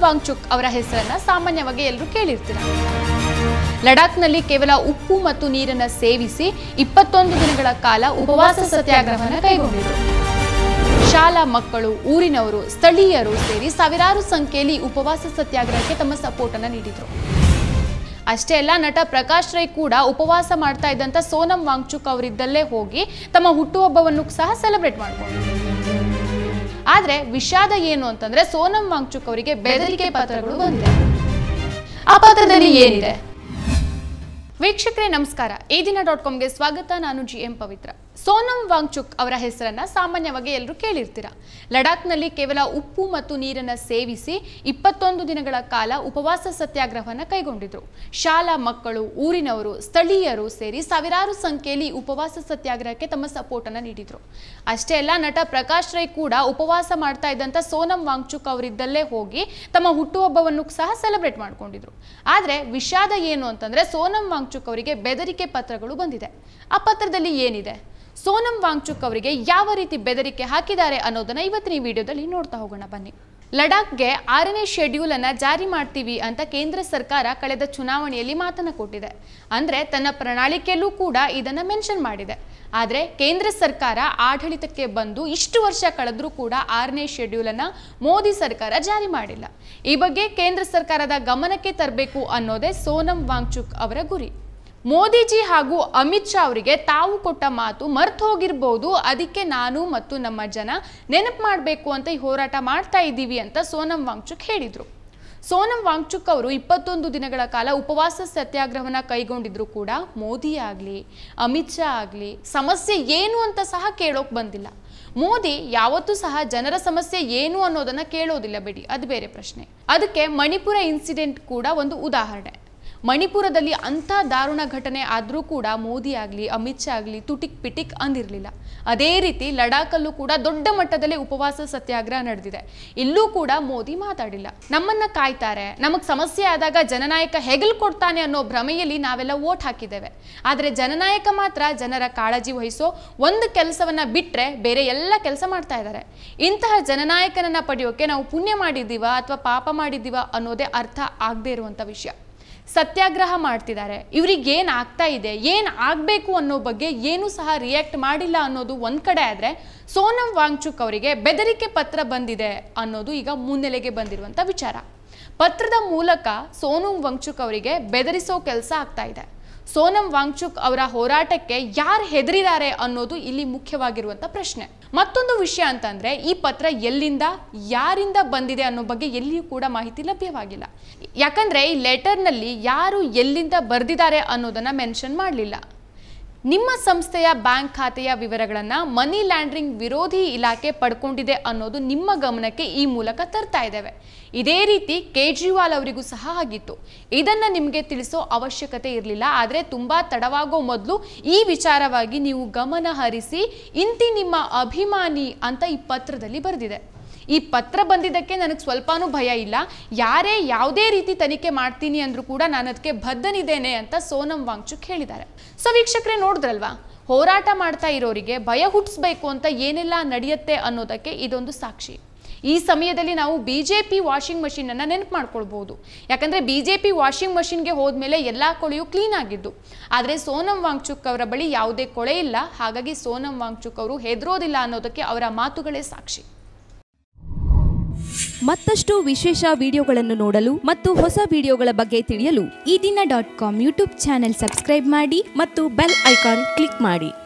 ವಾಂಗ್ಚುಕ್ ಅವರ ಹೆಸರನ್ನ ಸಾಮಾನ್ಯವಾಗಿ ಎಲ್ಲರೂ ಕೇಳಿರ್ತೀರ. ಲಡಾಖ್ನಲ್ಲಿ ಕೇವಲ ಉಪ್ಪು ಮತ್ತು ನೀರನ್ನು ಸೇವಿಸಿ 21 ದಿನಗಳ ಕಾಲ ಉಪವಾಸ ಸತ್ಯಾಗ್ರಹವನ್ನು ಕೈಗೊಂಡಿದ್ದರು. ಶಾಲಾ ಮಕ್ಕಳು, ಊರಿನವರು, ಸ್ಥಳೀಯರು ಸೇರಿ ಸಾವಿರಾರು ಸಂಖ್ಯೆಯಲ್ಲಿ ಉಪವಾಸ ಸತ್ಯಾಗ್ರಹಕ್ಕೆ ತಮ್ಮ ಸಪೋರ್ಟ್ ಅನ್ನು ನೀಡಿದರು. ಅಷ್ಟೇ ಅಲ್ಲ, ನಟ ಪ್ರಕಾಶ್ ರೈ ಕೂಡ ಉಪವಾಸ ಮಾಡ್ತಾ ಇದ್ದಂತ ಸೋನಂ ವಾಂಗ್ಚುಕ್ ಅವರಿದ್ದಲ್ಲೇ ಹೋಗಿ ತಮ್ಮ ಹುಟ್ಟುಹಬ್ಬವನ್ನು ಸಹ ಸೆಲೆಬ್ರೇಟ್ ಮಾಡಿಕೊಂಡ್ರು. ಆದ್ರೆ ವಿಷಾದ ಏನು ಅಂತಂದ್ರೆ ಸೋನಂ ವಾಂಗ್ಚುಕ್ ಅವರಿಗೆ ಬೆದರಿಕೆ ಪತ್ರಗಳು ಬಂದಿದೆ. ಆ ಪತ್ರದಲ್ಲಿ ಏನಿದೆ? ವೀಕ್ಷಕರೇ ನಮಸ್ಕಾರ, ಈ ದಿನ.comಗೆ ಸ್ವಾಗತ. ನಾನು GM ಪವಿತ್ರ. ಸೋನಂ ವಾಂಗ್ಚುಕ್ ಅವರ ಹೆಸರನ್ನ ಸಾಮಾನ್ಯವಾಗಿ ಎಲ್ಲರೂ ಕೇಳಿರ್ತೀರ. ಲಡಾಖ್ನಲ್ಲಿ ಕೇವಲ ಉಪ್ಪು ಮತ್ತು ನೀರನ್ನು ಸೇವಿಸಿ 21 ದಿನಗಳ ಕಾಲ ಉಪವಾಸ ಸತ್ಯಾಗ್ರಹವನ್ನು ಕೈಗೊಂಡಿದ್ರು. ಶಾಲಾ ಮಕ್ಕಳು, ಊರಿನವರು, ಸ್ಥಳೀಯರು ಸೇರಿ ಸಾವಿರಾರು ಸಂಖ್ಯೆಯಲ್ಲಿ ಉಪವಾಸ ಸತ್ಯಾಗ್ರಹಕ್ಕೆ ತಮ್ಮ ಸಪೋರ್ಟ್ ಅನ್ನು ನೀಡಿದ್ರು. ಅಷ್ಟೇ ಅಲ್ಲ, ನಟ ಪ್ರಕಾಶ್ ರೈ ಕೂಡ ಉಪವಾಸ ಮಾಡ್ತಾ ಇದ್ದಂತ ಸೋನಂ ವಾಂಗ್ಚುಕ್ ಅವರಿದ್ದಲ್ಲೇ ಹೋಗಿ ತಮ್ಮ ಹುಟ್ಟುಹಬ್ಬವನ್ನು ಸಹ ಸೆಲೆಬ್ರೇಟ್ ಮಾಡ್ಕೊಂಡಿದ್ರು. ಆದ್ರೆ ವಿಷಾದ ಏನು ಅಂತಂದ್ರೆ ಸೋನಂ ವಾಂಗ್ಚುಕ್ ಅವರಿಗೆ ಬೆದರಿಕೆ ಪತ್ರಗಳು ಬಂದಿದೆ. ಆ ಪತ್ರದಲ್ಲಿ ಏನಿದೆ? ಸೋನಂ ವಾಂಗ್ಚುಕ್ ಅವರಿಗೆ ಯಾವ ರೀತಿ ಬೆದರಿಕೆ ಹಾಕಿದ್ದಾರೆ ಅನ್ನೋದನ್ನ ಇವತ್ತಿನ ಈ ವಿಡಿಯೋದಲ್ಲಿ ನೋಡ್ತಾ ಹೋಗೋಣ ಬನ್ನಿ. ಲಡಾಖ್ಗೆ 6ನೇ ಶೆಡ್ಯೂಲ್ ಅನ್ನ ಜಾರಿ ಮಾಡ್ತೀವಿ ಅಂತ ಕೇಂದ್ರ ಸರ್ಕಾರ ಕಳೆದ ಚುನಾವಣೆಯಲ್ಲಿ ಮಾತನ್ನ ಕೊಟ್ಟಿದೆ. ಅಂದ್ರೆ ತನ್ನ ಪ್ರಣಾಳಿಕೆಯಲ್ಲೂ ಕೂಡ ಇದನ್ನ ಮೆನ್ಷನ್ ಮಾಡಿದೆ. ಆದ್ರೆ ಕೇಂದ್ರ ಸರ್ಕಾರ ಆಡಳಿತಕ್ಕೆ ಬಂದು ಇಷ್ಟು ವರ್ಷ ಕಳೆದ್ರೂ ಕೂಡ 6ನೇ ಶೆಡ್ಯೂಲ್ ಅನ್ನ ಮೋದಿ ಸರ್ಕಾರ ಜಾರಿ ಮಾಡಿಲ್ಲ. ಈ ಬಗ್ಗೆ ಕೇಂದ್ರ ಸರ್ಕಾರದ ಗಮನಕ್ಕೆ ತರಬೇಕು ಅನ್ನೋದೇ ಸೋನಂ ವಾಂಗ್ಚುಕ್ ಅವರ ಗುರಿ. ಮೋದಿಜಿ ಹಾಗೂ ಅಮಿತ್ ಶಾ ಅವರಿಗೆ ತಾವು ಕೊಟ್ಟ ಮಾತು ಮರ್ತು ಹೋಗಿರ್ಬೋದು, ಅದಕ್ಕೆ ನಾನು ಮತ್ತು ನಮ್ಮ ಜನ ನೆನಪು ಮಾಡಬೇಕು ಅಂತ ಈ ಹೋರಾಟ ಮಾಡ್ತಾ ಇದ್ದೀವಿ ಅಂತ ಸೋನಂ ವಾಂಗ್ಚುಕ್ ಹೇಳಿದ್ರು. ಸೋನಂ ವಾಂಗ್ಚುಕ್ ಅವರು 21 ದಿನಗಳ ಕಾಲ ಉಪವಾಸ ಸತ್ಯಾಗ್ರಹವನ್ನ ಕೈಗೊಂಡಿದ್ರು ಕೂಡ ಮೋದಿ ಆಗಲಿ ಅಮಿತ್ ಶಾ ಆಗಲಿ ಸಮಸ್ಯೆ ಏನು ಅಂತ ಸಹ ಕೇಳೋಕೆ ಬಂದಿಲ್ಲ. ಮೋದಿ ಯಾವತ್ತೂ ಸಹ ಜನರ ಸಮಸ್ಯೆ ಏನು ಅನ್ನೋದನ್ನ ಕೇಳೋದಿಲ್ಲ ಬಿಡಿ, ಅದು ಬೇರೆ ಪ್ರಶ್ನೆ. ಅದಕ್ಕೆ ಮಣಿಪುರ ಇನ್ಸಿಡೆಂಟ್ ಕೂಡ ಒಂದು ಉದಾಹರಣೆ. ಮಣಿಪುರದಲ್ಲಿ ಅಂಥ ದಾರುಣ ಘಟನೆ ಆದರೂ ಕೂಡ ಮೋದಿ ಆಗಲಿ ಅಮಿತ್ ಶಾ ಆಗಲಿ ತುಟಿಕ್ ಪಿಟಿಕ್ ಅಂದಿರಲಿಲ್ಲ. ಅದೇ ರೀತಿ ಲಡಾಖಲ್ಲೂ ಕೂಡ ದೊಡ್ಡ ಮಟ್ಟದಲ್ಲಿ ಉಪವಾಸ ಸತ್ಯಾಗ್ರಹ ನಡೆದಿದೆ. ಇಲ್ಲೂ ಕೂಡ ಮೋದಿ ಮಾತಾಡಿಲ್ಲ. ನಮ್ಮನ್ನ ಕಾಯ್ತಾರೆ, ನಮಗೆ ಸಮಸ್ಯೆ ಆದಾಗ ಜನನಾಯಕ ಹೆಗಲು ಕೊಡ್ತಾನೆ ಅನ್ನೋ ಭ್ರಮೆಯಲ್ಲಿ ನಾವೆಲ್ಲ ವೋಟ್ ಹಾಕಿದ್ದೇವೆ. ಆದರೆ ಜನನಾಯಕ ಮಾತ್ರ ಜನರ ಕಾಳಜಿ ವಹಿಸೋ ಒಂದು ಕೆಲಸವನ್ನ ಬಿಟ್ಟರೆ ಬೇರೆ ಎಲ್ಲ ಕೆಲಸ ಮಾಡ್ತಾ ಇದ್ದಾರೆ. ಇಂತಹ ಜನನಾಯಕನನ್ನ ಪಡೆಯೋಕೆ ನಾವು ಪುಣ್ಯ ಮಾಡಿದ್ದೀವ ಅಥವಾ ಪಾಪ ಮಾಡಿದ್ದೀವ ಅನ್ನೋದೇ ಅರ್ಥ ಆಗದೆ ಇರುವಂಥ ವಿಷಯ. ಸತ್ಯಾಗ್ರಹ ಮಾಡ್ತಿದ್ದಾರೆ, ಇವ್ರಿಗೆ ಏನು ಆಗ್ತಾ ಇದೆ, ಏನು ಆಗಬೇಕು ಅನ್ನೋ ಬಗ್ಗೆ ಏನೂ ಸಹ ರಿಯಾಕ್ಟ್ ಮಾಡಿಲ್ಲ ಅನ್ನೋದು ಒಂದು ಕಡೆ ಆದರೆ, ಸೋನಂ ವಾಂಗ್ಚುಕ್ ಅವರಿಗೆ ಬೆದರಿಕೆ ಪತ್ರ ಬಂದಿದೆ ಅನ್ನೋದು ಈಗ ಮುನ್ನೆಲೆಗೆ ಬಂದಿರುವಂಥ ವಿಚಾರ. ಪತ್ರದ ಮೂಲಕ ಸೋನಂ ವಾಂಗ್ಚುಕ್ ಅವರಿಗೆ ಬೆದರಿಸೋ ಕೆಲಸ ಆಗ್ತಾ ಇದೆ. ಸೋನಂ ವಾಂಗ್ಚುಕ್ ಅವರ ಹೋರಾಟಕ್ಕೆ ಯಾರು ಹೆದರಿದ್ದಾರೆ ಅನ್ನೋದು ಇಲ್ಲಿ ಮುಖ್ಯವಾಗಿರುವಂಥ ಪ್ರಶ್ನೆ. ಮತ್ತೊಂದು ವಿಷಯ ಅಂತಂದ್ರೆ ಈ ಪತ್ರ ಎಲ್ಲಿಂದ ಯಾರಿಂದ ಬಂದಿದೆ ಅನ್ನೋ ಬಗ್ಗೆ ಎಲ್ಲಿಯೂ ಕೂಡ ಮಾಹಿತಿ ಲಭ್ಯವಾಗಿಲ್ಲ. ಯಾಕಂದ್ರೆ ಈ ಲೆಟರ್ನಲ್ಲಿ ಯಾರು ಎಲ್ಲಿಂದ ಬರೆದಿದ್ದಾರೆ ಅನ್ನೋದನ್ನ ಮೆನ್ಷನ್ ಮಾಡಲಿಲ್ಲ. ನಿಮ್ಮ ಸಂಸ್ಥೆಯ ಬ್ಯಾಂಕ್ ಖಾತೆಯ ವಿವರಗಳನ್ನು ಮನಿ ಲ್ಯಾಂಡ್ರಿಂಗ್ ವಿರೋಧಿ ಇಲಾಖೆ ಪಡ್ಕೊಂಡಿದೆ ಅನ್ನೋದು ನಿಮ್ಮ ಗಮನಕ್ಕೆ ಈ ಮೂಲಕ ತರ್ತಾ ಇದ್ದೇವೆ. ಇದೇ ರೀತಿ ಕೇಜ್ರಿವಾಲ್ ಅವರಿಗೂ ಸಹ ಆಗಿತ್ತು. ಇದನ್ನು ನಿಮಗೆ ತಿಳಿಸೋ ಅವಶ್ಯಕತೆ ಇರಲಿಲ್ಲ. ಆದರೆ ತುಂಬ ತಡವಾಗೋ ಮೊದಲು ಈ ವಿಚಾರವಾಗಿ ನೀವು ಗಮನ ಹರಿಸಿ ಇಂತಿ ನಿಮ್ಮ ಅಭಿಮಾನಿ ಅಂತ ಈ ಪತ್ರದಲ್ಲಿ ಬರೆದಿದೆ. ಈ ಪತ್ರ ಬಂದಿದ್ದಕ್ಕೆ ನನಗೆ ಸ್ವಲ್ಪನೂ ಭಯ ಇಲ್ಲ. ಯಾರೇ ಯಾವುದೇ ರೀತಿ ತನಿಖೆ ಮಾಡ್ತೀನಿ ಅಂದ್ರೂ ಕೂಡ ನಾನು ಅದಕ್ಕೆ ಬದ್ಧನಿದ್ದೇನೆ ಅಂತ ಸೋನಂ ವಾಂಗ್ಚುಕ್ ಹೇಳಿದ್ದಾರೆ. ಸೊ ವೀಕ್ಷಕರೇ ನೋಡಿದ್ರಲ್ವಾ, ಹೋರಾಟ ಮಾಡ್ತಾ ಇರೋರಿಗೆ ಭಯ ಹುಟ್ಟಿಸ್ಬೇಕು ಅಂತ ಏನೆಲ್ಲ ನಡೆಯುತ್ತೆ ಅನ್ನೋದಕ್ಕೆ ಇದೊಂದು ಸಾಕ್ಷಿ. ಈ ಸಮಯದಲ್ಲಿ ನಾವು BJP ವಾಷಿಂಗ್ ಮಷಿನ್ ಅನ್ನ ನೆನಪು ಮಾಡ್ಕೊಳ್ಬಹುದು. ಯಾಕಂದ್ರೆ BJP ವಾಷಿಂಗ್ ಮಷಿನ್ಗೆ ಹೋದ್ಮೇಲೆ ಎಲ್ಲಾ ಕೊಳೆಯೂ ಕ್ಲೀನ್ ಆಗಿದ್ದು. ಆದರೆ ಸೋನಂ ವಾಂಗ್ಚುಕ್ ಅವರ ಬಳಿ ಯಾವುದೇ ಕೊಳೆ ಇಲ್ಲ. ಹಾಗಾಗಿ ಸೋನಂ ವಾಂಗ್ಚುಕ್ ಅವರು ಹೆದರೋದಿಲ್ಲ ಅನ್ನೋದಕ್ಕೆ ಅವರ ಮಾತುಗಳೇ ಸಾಕ್ಷಿ. ಮತ್ತಷ್ಟು ವಿಶೇಷ ವಿಡಿಯೋಗಳನ್ನು ನೋಡಲು ಮತ್ತು ಹೊಸ ವಿಡಿಯೋಗಳ ಬಗ್ಗೆ ತಿಳಿಯಲು ಈ ದಿನ.com ಯೂಟ್ಯೂಬ್ ಚಾನೆಲ್ ಸಬ್ಸ್ಕ್ರೈಬ್ ಮಾಡಿ ಮತ್ತು ಬೆಲ್ ಐಕಾನ್ ಕ್ಲಿಕ್ ಮಾಡಿ.